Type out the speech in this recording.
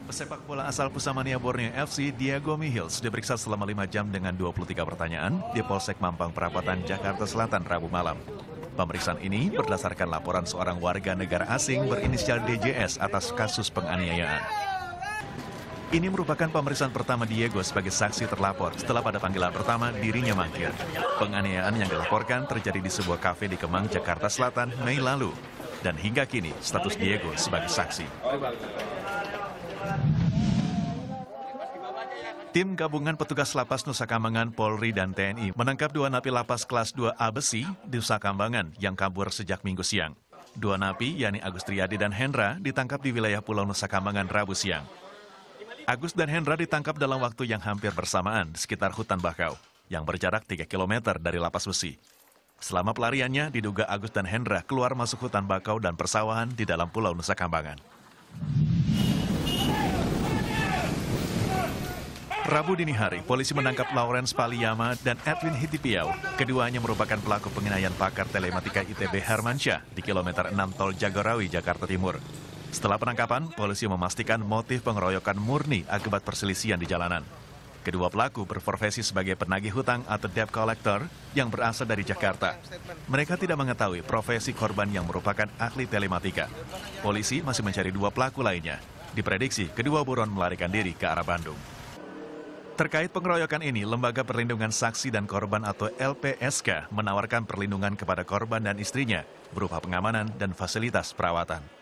Pesepak bola asal Pusamania Borneo FC, Diego Mihils, diperiksa selama 5 jam dengan 23 pertanyaan di Polsek Mampang Perapatan, Jakarta Selatan, Rabu malam. Pemeriksaan ini berdasarkan laporan seorang warga negara asing berinisial DJS atas kasus penganiayaan. Ini merupakan pemeriksaan pertama Diego sebagai saksi terlapor setelah pada panggilan pertama dirinya mangkir. Penganiayaan yang dilaporkan terjadi di sebuah kafe di Kemang, Jakarta Selatan, Mei lalu. Dan hingga kini status Diego sebagai saksi. Tim gabungan petugas lapas Nusa Kambangan, Polri, dan TNI menangkap 2 napi lapas kelas 2A besi di Nusa Kambangan yang kabur sejak Minggu siang. 2 napi, yakni Agus Triadi dan Hendra, ditangkap di wilayah Pulau Nusa Kambangan Rabu siang. Agus dan Hendra ditangkap dalam waktu yang hampir bersamaan di sekitar hutan bakau, yang berjarak 3 km dari lapas besi. Selama pelariannya, diduga Agus dan Hendra keluar masuk hutan bakau dan persawahan di dalam Pulau Nusa Kambangan. Rabu dini hari, polisi menangkap Lawrence Paliyama dan Edwin Hitipiau. Keduanya merupakan pelaku penganiayaan pakar telematika ITB Hermansyah di kilometer 6 Tol Jagorawi, Jakarta Timur. Setelah penangkapan, polisi memastikan motif pengeroyokan murni akibat perselisihan di jalanan. Kedua pelaku berprofesi sebagai penagih hutang atau debt collector yang berasal dari Jakarta. Mereka tidak mengetahui profesi korban yang merupakan ahli telematika. Polisi masih mencari 2 pelaku lainnya. Diprediksi kedua buron melarikan diri ke arah Bandung. Terkait pengeroyokan ini, Lembaga Perlindungan Saksi dan Korban atau LPSK menawarkan perlindungan kepada korban dan istrinya berupa pengamanan dan fasilitas perawatan.